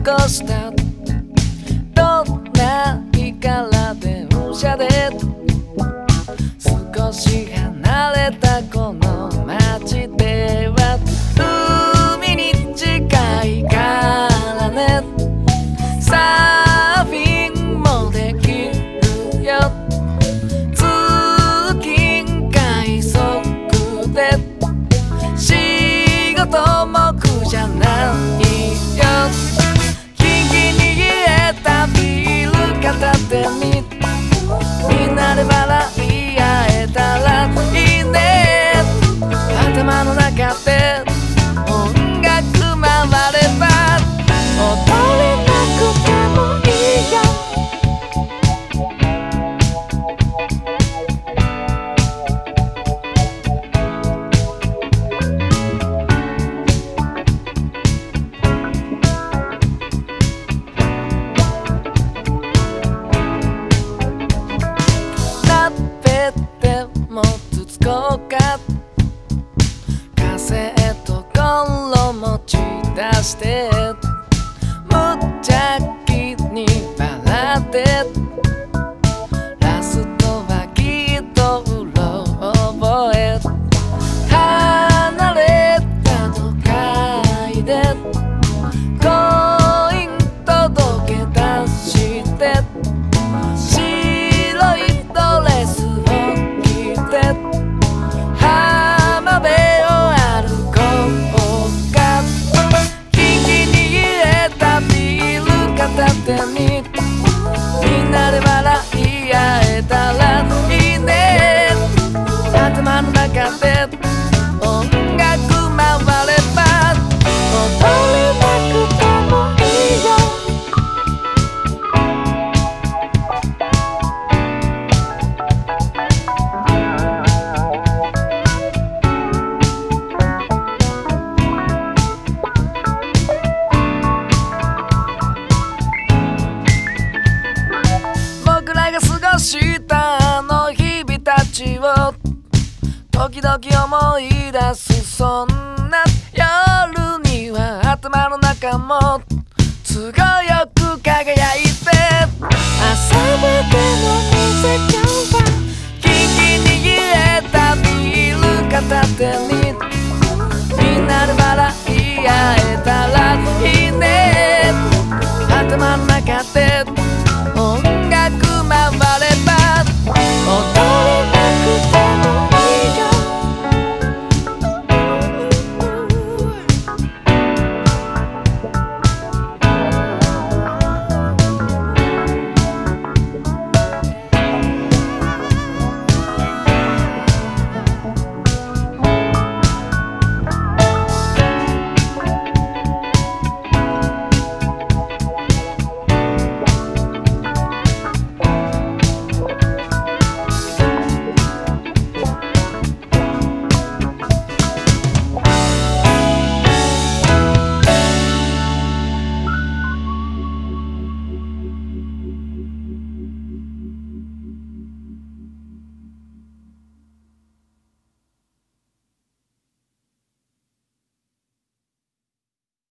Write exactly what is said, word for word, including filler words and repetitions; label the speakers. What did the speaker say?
Speaker 1: 過ごしたどんな日から電車で少し離れたこの街では海に近いからねサーフィンもできるよ通勤快速で仕事も苦じゃないよキンキンに冷えたビール片手にみんなで笑い合えたらいいね頭の中で音楽回れば踊れなくてもいいよ鍋でもつつこうかカセットコンロ持ち出して無邪気に笑ってラストはきっとうろ覚え離れた都会でコイン届け出して白いドレスを着て浜辺を歩こうかキンキンに冷えたビール片手にみんなで笑い合えたらいいね頭の中で音楽回れば踊れなくてもいいよ僕らが過ごしたあの日々たちを時々思い出すそんな夜には頭の中も都合よく輝いて朝までの水今日はキンキンに冷えたビール片手にみんなで笑い合え